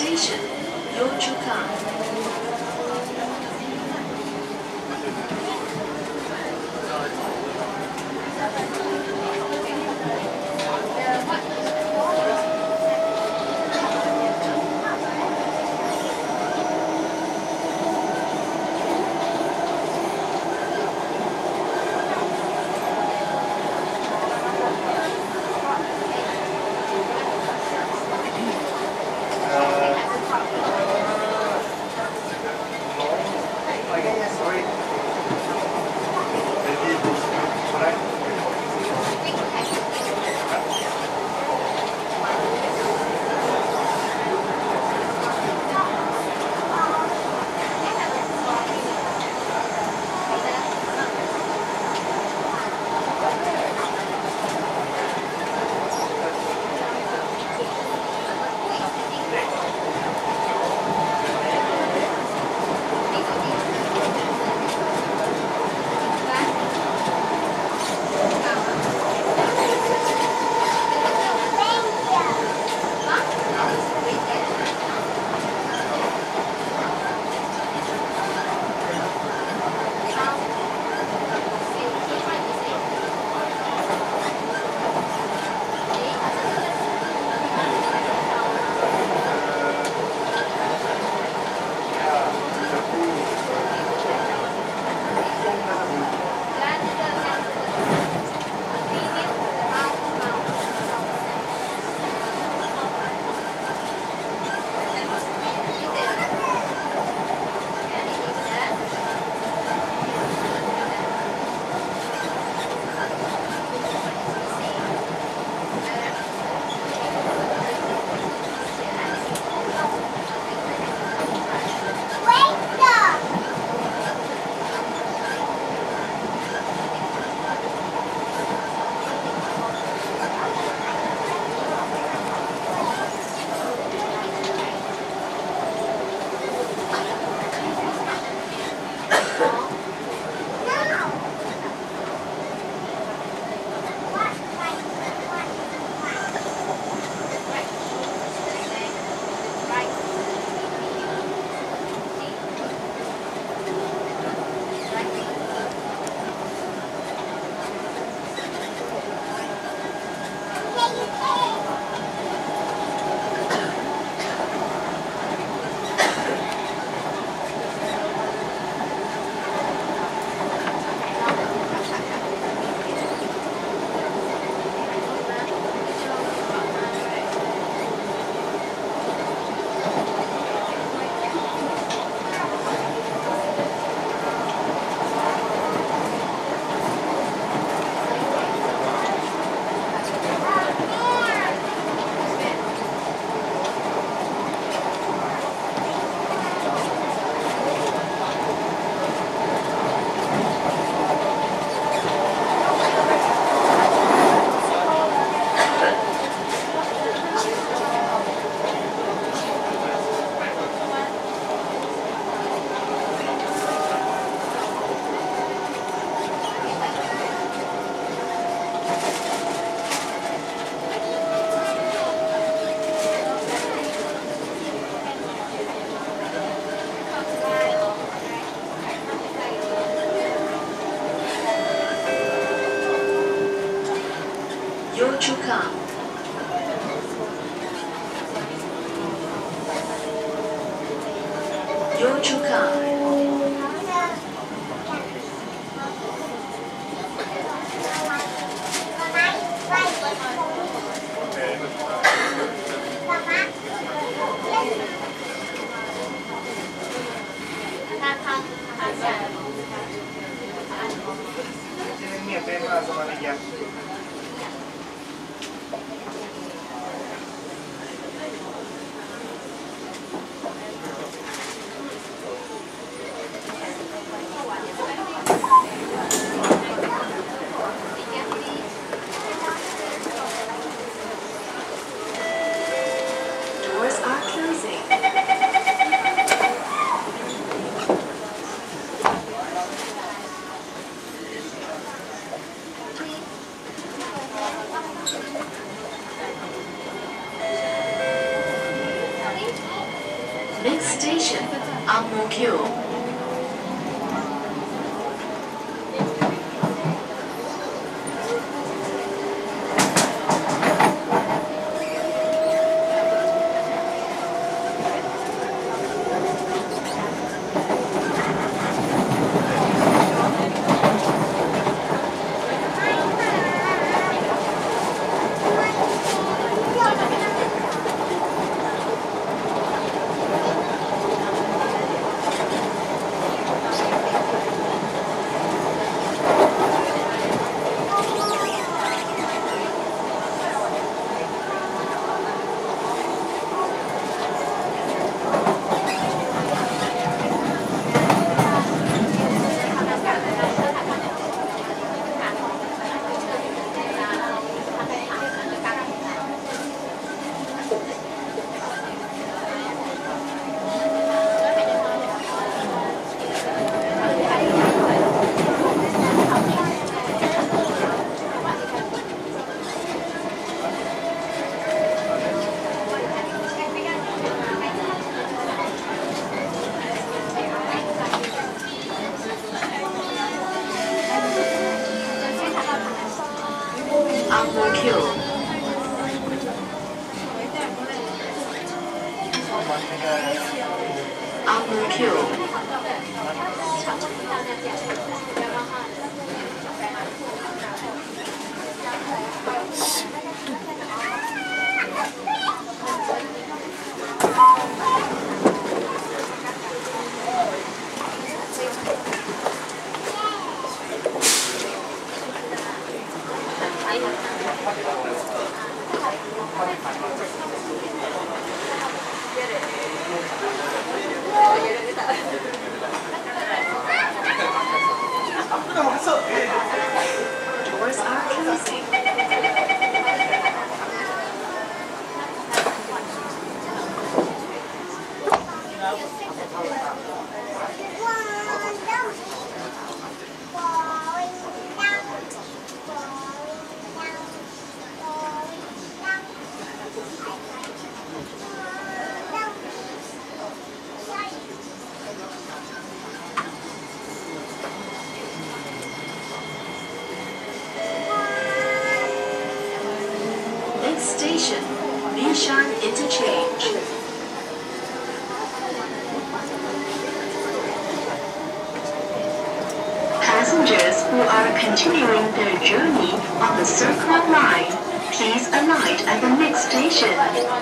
station, Yio Chu Kang. Yio Chu Kang. Yio Chu Kang. Doors are closing. station, Ang Mo Kio. Ang Mo Kio. Ang Mo Kio. Doors are closing. Next station, Bishan Interchange. Passengers who are continuing their journey on the Circle Line, please alight at the next station.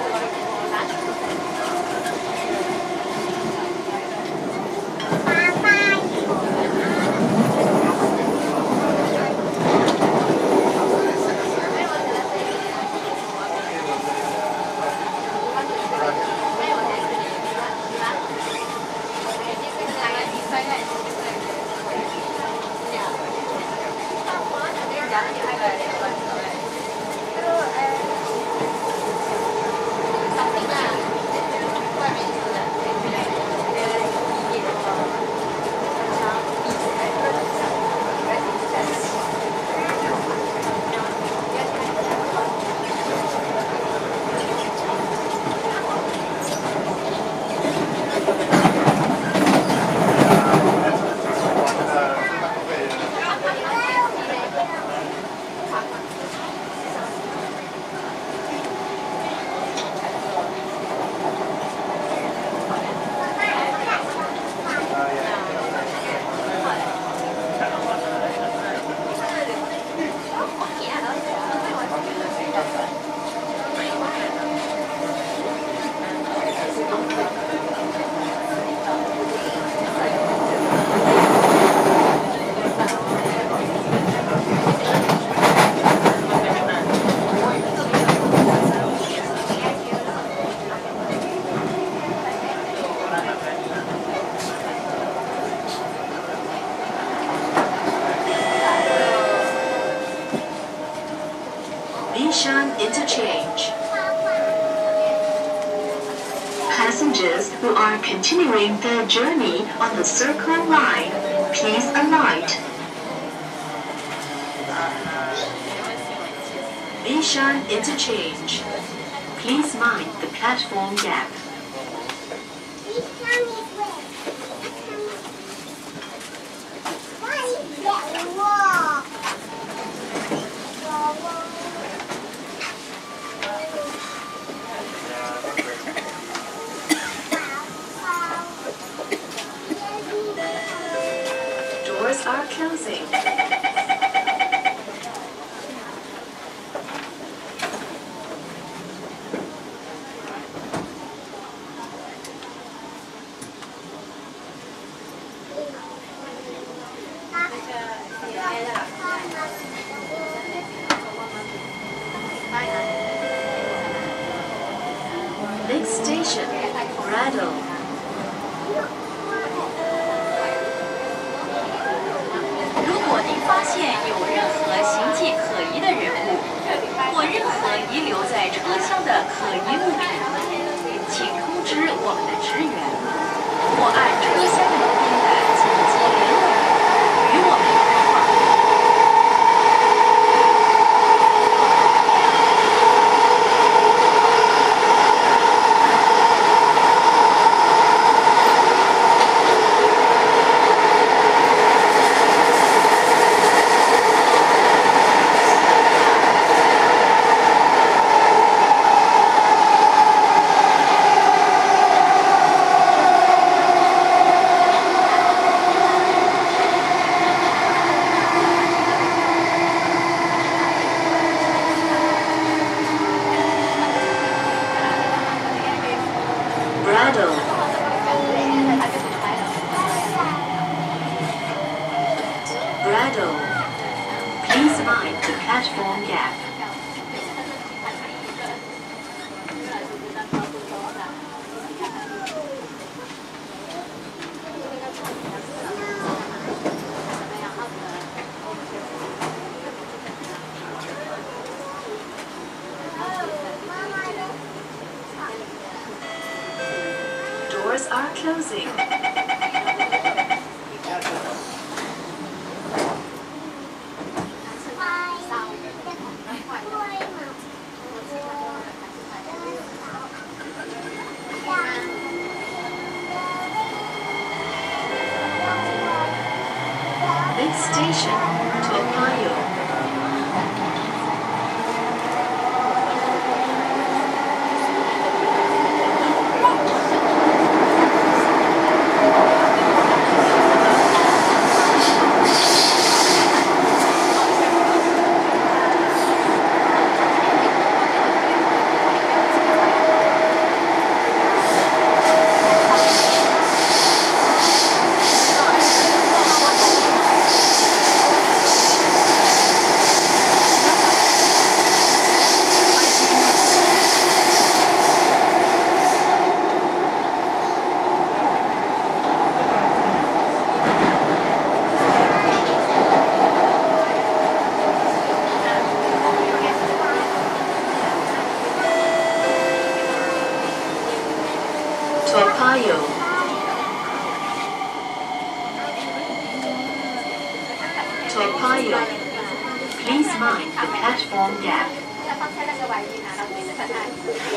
Bishan Interchange. Passengers who are continuing their journey on the Circle Line, please alight. Bishan Interchange. Please mind the platform gap. Doors are closing. Next station, Grado. 如果您发现有任何形迹可疑的人物，或任何遗留在车厢的可疑物品，请通知我们的职员，或按车厢旁边的紧急联络语与我们联络。 Grado. Grado. Please mind the platform gap. Doors are closing. Next station, Toa Payoh. Toa Payoh. Toa Payoh. Please mind the platform gap.